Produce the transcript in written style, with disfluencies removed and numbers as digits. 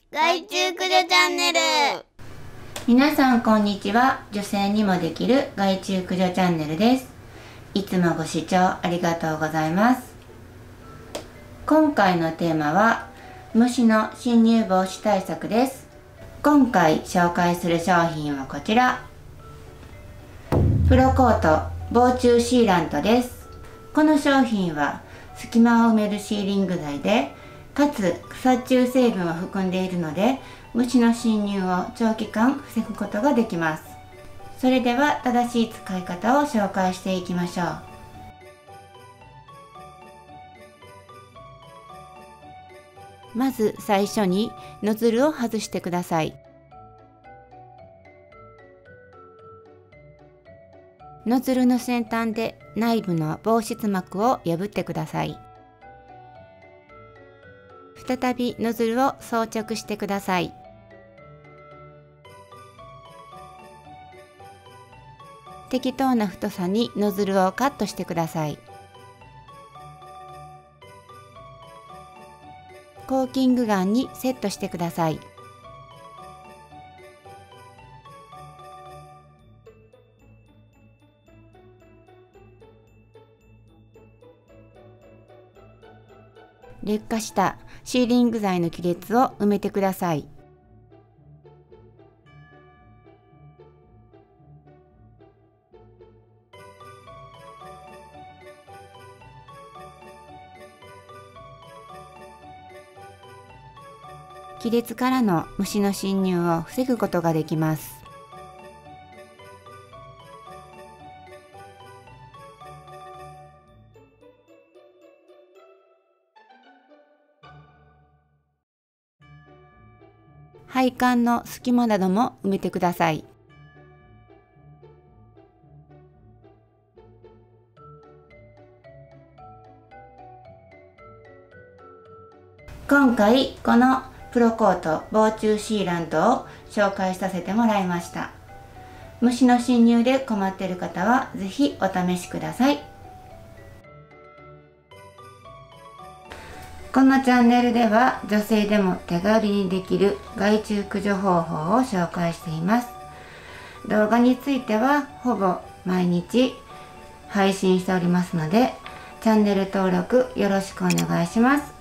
害虫駆除チャンネル。 皆さんこんにちは。女性にもできる害虫駆除チャンネルです。いつもご視聴ありがとうございます。今回のテーマは虫の侵入防止対策です。今回紹介する商品はこちら、プロコート防虫シーラントです。この商品は隙間を埋めるシーリング剤で、かつ殺虫成分を含んでいるので、虫の侵入を長期間防ぐことができます。それでは正しい使い方を紹介していきましょう。まず最初にノズルを外してください。ノズルの先端で内部の防湿膜を破ってください。再びノズルを装着してください。適当な太さにノズルをカットしてください。コーキングガンにセットしてください。劣化したシーリング剤の亀裂を埋めてください。亀裂からの虫の侵入を防ぐことができます。配管の隙間なども埋めてください。今回このプロコート防虫シーラントを紹介させてもらいました。虫の侵入で困っている方はぜひお試しください。このチャンネルでは女性でも手軽にできる害虫駆除方法を紹介しています。動画についてはほぼ毎日配信しておりますので、チャンネル登録よろしくお願いします。